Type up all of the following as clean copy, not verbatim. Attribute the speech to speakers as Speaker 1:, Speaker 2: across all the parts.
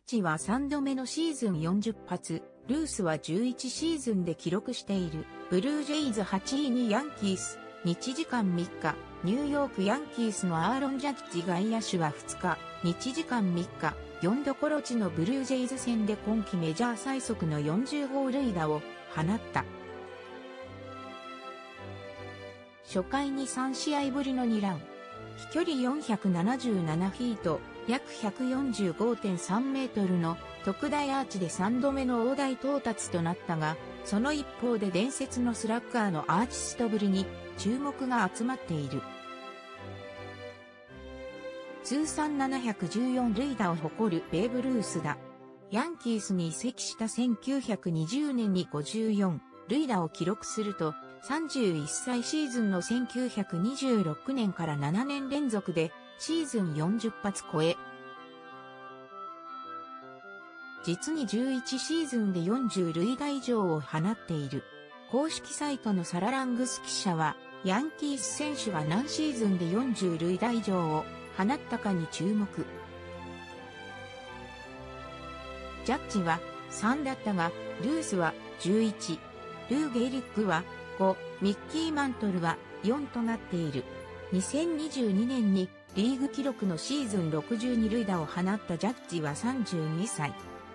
Speaker 1: ジは3度目のシーズン40発、ルースは11シーズンで記録している。ブルージェイズ8位にヤンキース、日時間3日、ニューヨークヤンキースのアーロン・ジャッジ外野手は2日、日時間3日、4度コロチのブルージェイズ戦で今季メジャー最速の40号塁打を放った。初回に3試合ぶりの2ラン。飛距離477フィート、約 145.3 メートルの特大アーチで3度目の大台到達となったが、その一方で伝説のスラッガーのアーティストぶりに注目が集まっている。通算714塁打を誇るベーブ・ルースだ。ヤンキースに移籍した1920年に54塁打を記録すると、31歳シーズンの1926年から7年連続でシーズン40発超え、実に11シーズンで40塁打以上を放っている。公式サイトのサララングス記者は、ヤンキース選手は何シーズンで40塁打以上を放ったかに注目。ジャッジは3だったが、ルースは11、ルー・ゲイリックは5、ミッキー・マントルは4となっている。2022年にリーグ記録のシーズン62塁打を放ったジャッジは32歳。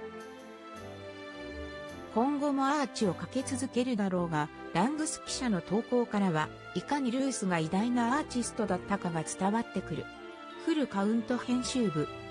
Speaker 1: 今後もアーチをかけ続けるだろうが、ラングス記者の投稿からは、いかにルースが偉大なアーティストだったかが伝わってくる。フルカウント編集部。